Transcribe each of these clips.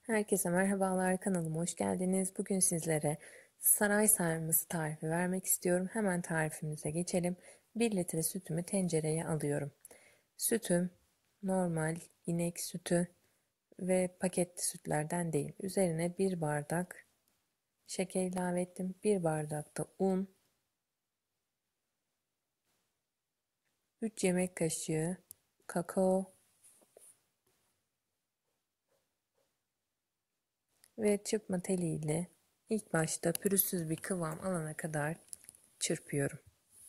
Herkese merhabalar, kanalıma hoş geldiniz. Bugün sizlere saray sarması tarifi vermek istiyorum. Hemen tarifimize geçelim. 1 litre sütümü tencereye alıyorum. Sütüm normal inek sütü ve paketli sütlerden değil. Üzerine 1 bardak şeker ilave ettim. 1 bardak da un, 3 yemek kaşığı kakao ve çırpma teliyle ilk başta pürüzsüz bir kıvam alana kadar çırpıyorum.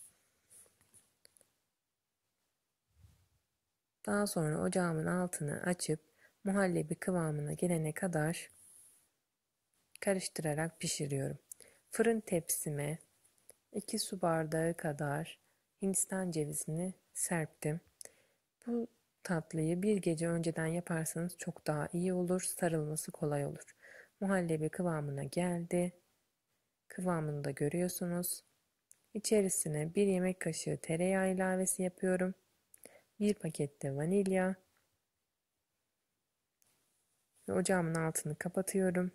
Daha sonra ocağımın altını açıp muhallebi kıvamına gelene kadar karıştırarak pişiriyorum. Fırın tepsime 2 su bardağı kadar Hindistan cevizini serptim. Bu tatlıyı bir gece önceden yaparsanız çok daha iyi olur, sarılması kolay olur. Muhallebi kıvamına geldi. Kıvamını da görüyorsunuz. İçerisine 1 yemek kaşığı tereyağı ilavesi yapıyorum. 1 paket de vanilya. Ve ocağımın altını kapatıyorum.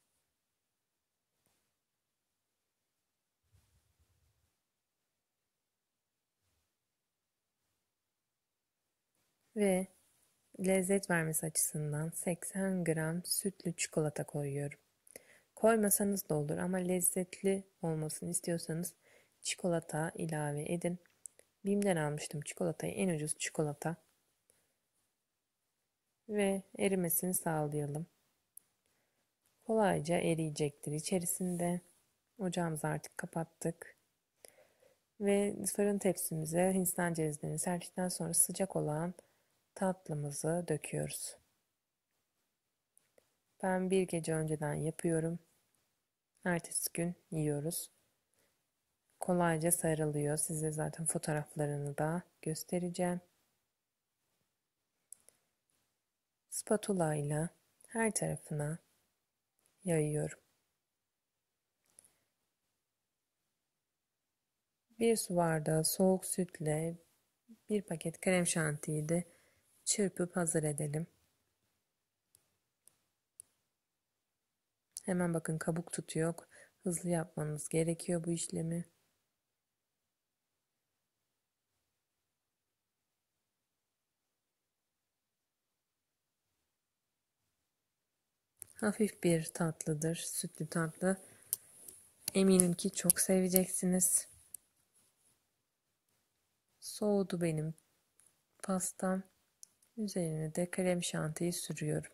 Ve lezzet vermesi açısından 80 gram sütlü çikolata koyuyorum. Koymasanız da olur ama lezzetli olmasını istiyorsanız çikolata ilave edin. Bim'den almıştım çikolatayı, en ucuz çikolata. Ve erimesini sağlayalım. Kolayca eriyecektir içerisinde. Ocağımızı artık kapattık. Ve fırın tepsimize Hindistan cevizlerini serdikten sonra sıcak olan tatlımızı döküyoruz. Ben bir gece önceden yapıyorum. Ertesi gün yiyoruz. Kolayca sarılıyor. Size zaten fotoğraflarını da göstereceğim. Spatula ile her tarafına yayıyorum. 1 su bardağı soğuk sütle 1 paket krem şantiyi de çırpıp hazır edelim. Hemen bakın kabuk tutuyor. Hızlı yapmanız gerekiyor bu işlemi. Hafif bir tatlıdır, sütlü tatlı. Eminim ki çok seveceksiniz. Soğudu benim pastam. Üzerine de krem şantiyi sürüyorum.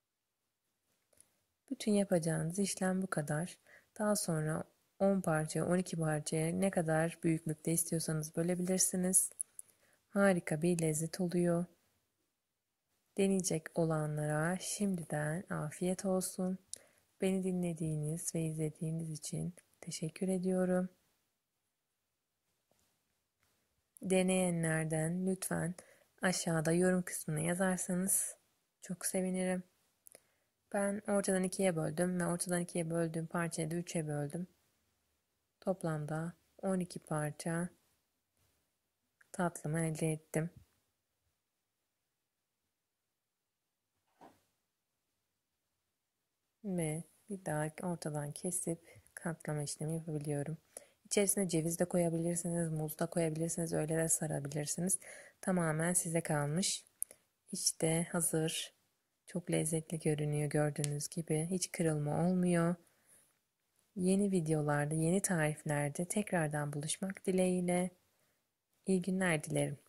Bütün yapacağınız işlem bu kadar. Daha sonra 10 parça, 12 parçaya ne kadar büyüklükte istiyorsanız bölebilirsiniz. Harika bir lezzet oluyor. Deneyecek olanlara şimdiden afiyet olsun. Beni dinlediğiniz ve izlediğiniz için teşekkür ediyorum. Deneyenlerden lütfen aşağıda yorum kısmına yazarsanız çok sevinirim. Ben ortadan ikiye böldüm ve ortadan ikiye böldüğüm parçayı da 3'e böldüm. Toplamda 12 parça tatlımı elde ettim. Ve bir daha ortadan kesip katlama işlemi yapabiliyorum. İçerisine ceviz de koyabilirsiniz, muz da koyabilirsiniz, öyle de sarabilirsiniz. Tamamen size kalmış. İşte hazır. Çok lezzetli görünüyor gördüğünüz gibi. Hiç kırılma olmuyor. Yeni videolarda, yeni tariflerde tekrardan buluşmak dileğiyle. İyi günler dilerim.